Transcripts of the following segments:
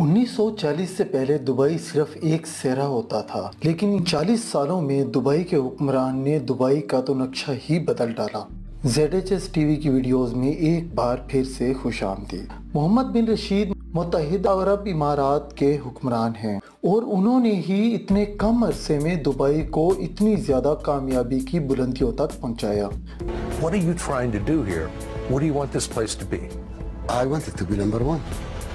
1940 से पहले दुबई सिर्फ एक शहर होता था, लेकिन इन 40 सालों में दुबई के हुक्मरान ने दुबई का तो नक्शा ही बदल डाला। ZHS टीवी की वीडियोस में एक बार फिर से खुशामदीद। मोहम्मद बिन रशीद मुत्तहिदा अरब इमारात के हुक्मरान हैं और उन्होंने ही इतने कम अरसे में दुबई को इतनी ज़्यादा कामयाबी की बुलंदियों तक पहुंचाया। What are you trying to do here? What do you want this place to be? I want it to be number one.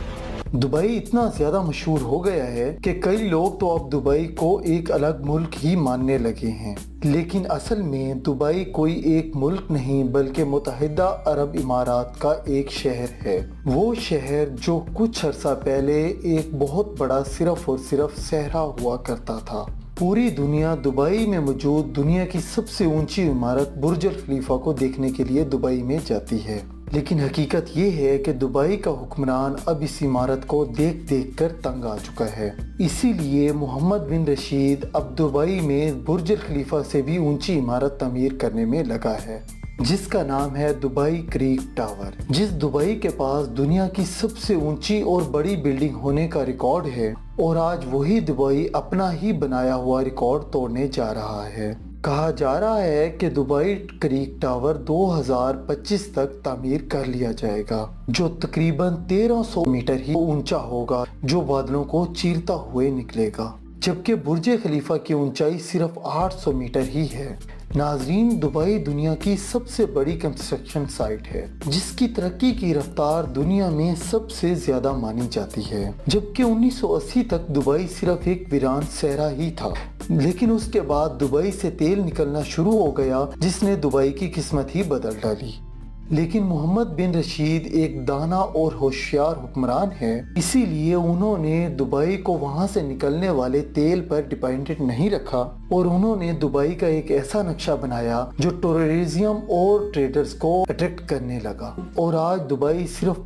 Dubai इतना ज़्यादा मशहूर हो गया है कि कई लोग तो अब दुबई को एक अलग मुल्क ही मानने लगे हैं, लेकिन असल में दुबई कोई एक मुल्क नहीं बल्कि मुत्तहिदा अरब इमारात का एक शहर है। वो शहर जो कुछ अर्सा पहले एक बहुत बड़ा सिर्फ और सिर्फ सहरा हुआ करता था। पूरी दुनिया दुबई में मौजूद दुनिया की सबसे ऊंची इमारत बुर्ज अल खलीफा को देखने के लिए दुबई में जाती है, लेकिन हकीकत ये है कि दुबई का हुक्मरान अब इस इमारत को देख देख कर तंग आ चुका है। इसीलिए मोहम्मद बिन रशीद अब दुबई में बुर्ज अल खलीफा से भी ऊंची इमारत तमीर करने में लगा है, जिसका नाम है दुबई क्रीक टावर। जिस दुबई के पास दुनिया की सबसे ऊंची और बड़ी बिल्डिंग होने का रिकॉर्ड है, और आज वही दुबई अपना ही बनाया हुआ रिकॉर्ड तोड़ने जा रहा है। कहा जा रहा है कि दुबई क्रीक टावर 2025 तक तामीर कर लिया जाएगा, जो तकरीबन 1300 मीटर ही ऊंचा होगा, जो बादलों को चीरता हुए निकलेगा, जबकि बुर्ज खलीफा की ऊंचाई सिर्फ 800 मीटर ही है। नाजरीन, दुबई दुनिया की सबसे बड़ी कंस्ट्रक्शन साइट है, जिसकी तरक्की की रफ्तार दुनिया में सबसे ज्यादा मानी जाती है। जबकि 1980 तक दुबई सिर्फ एक वीरान सहरा ही था, लेकिन उसके बाद दुबई से तेल निकलना शुरू हो गया, जिसने दुबई की किस्मत ही बदल डाली। लेकिन मोहम्मद बिन रशीद एक दाना और होशियार हुक्मरान है, इसीलिए उन्होंने दुबई को वहां से निकलने वाले तेल पर डिपेंडेंट नहीं रखा, और उन्होंने दुबई का एक ऐसा नक्शा बनाया जो टूरिज्म और ट्रेडर्स को अट्रैक्ट करने लगा। और आज दुबई सिर्फ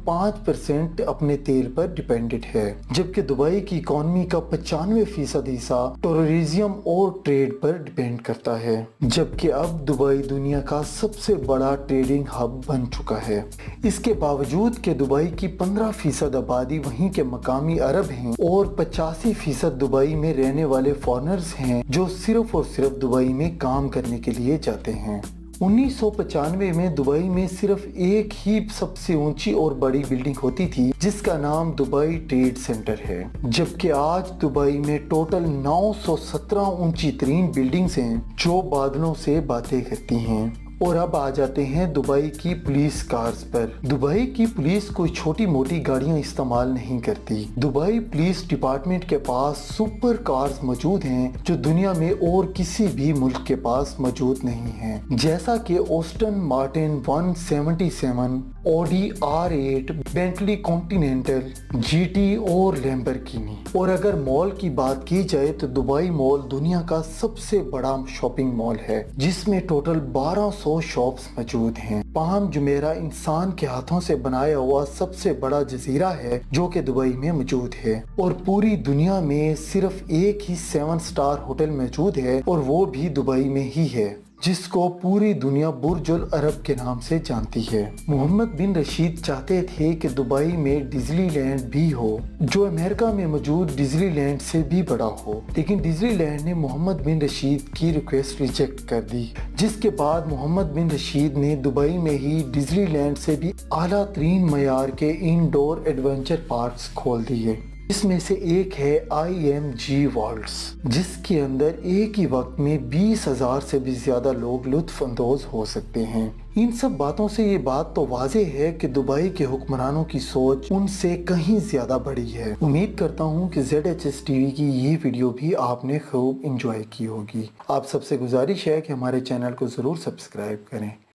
5% अपने तेल पर डिपेंडेंट है, जबकि दुबई की इकोनॉमी का 95% हिस्सा टूरिज्म और ट्रेड पर डिपेंड करता है। जबकि अब दुबई दुनिया का सबसे बड़ा ट्रेडिंग हब बन चुका है। इसके बावजूद कि दुबई की 15% आबादी वहीं के मकामी अरब हैं और 85% दुबई में रहने वाले फॉरेनर्स हैं, जो सिर्फ और सिर्फ दुबई में काम करने के लिए जाते हैं। 1995 में दुबई में सिर्फ एक ही सबसे ऊंची और बड़ी बिल्डिंग होती थी, जिसका नाम दुबई ट्रेड सेंटर है, जबकि आज दुबई में टोटल 917 ऊंची तरीन बिल्डिंग्स हैं, जो बादलों से बातें करती हैं। और अब आ जाते हैं दुबई की पुलिस कार्स पर। दुबई की पुलिस कोई छोटी मोटी गाड़ियां इस्तेमाल नहीं करती। दुबई पुलिस डिपार्टमेंट के पास सुपर कार्स मौजूद हैं, जो दुनिया में और किसी भी मुल्क के पास मौजूद नहीं हैं, जैसा कि Aston Martin 177, Audi R8, Bentley Continental, GT और लैम्बोर्गिनी। और अगर मॉल की बात की जाए तो दुबई मॉल दुनिया का सबसे बड़ा शॉपिंग मॉल है, जिसमें टोटल 1200 शॉप्स मौजूद हैं। पाम जुमेरा इंसान के हाथों से बनाया हुआ सबसे बड़ा जजीरा है, जो कि दुबई में मौजूद है। और पूरी दुनिया में सिर्फ एक ही 7 स्टार होटल मौजूद है, और वो भी दुबई में ही है, जिसको पूरी दुनिया बुर्ज अल अरब के नाम से जानती है। मोहम्मद बिन रशीद चाहते थे कि दुबई में डिज्नीलैंड भी हो, जो अमेरिका में मौजूद डिज्नीलैंड से भी बड़ा हो, लेकिन डिज्नीलैंड ने मोहम्मद बिन रशीद की रिक्वेस्ट रिजेक्ट कर दी, जिसके बाद मोहम्मद बिन रशीद ने दुबई में ही डिज्नीलैंड से भी आला तरीन मयार के इंडोर एडवेंचर पार्क्स खोल दिए। इसमें से एक है IMG वर्ल्ड्स, जिसके अंदर एक ही वक्त में 20,000 से भी ज्यादा लोग लुत्फ अंदोज हो सकते हैं। इन सब बातों से ये बात तो वाज़ेह है कि दुबई के हुक्मरानों की सोच उनसे कहीं ज्यादा बड़ी है। उम्मीद करता हूँ कि ZHS टीवी की ये वीडियो भी आपने खूब इंजॉय की होगी। आप सबसे गुजारिश है कि हमारे चैनल को जरूर सब्सक्राइब करें।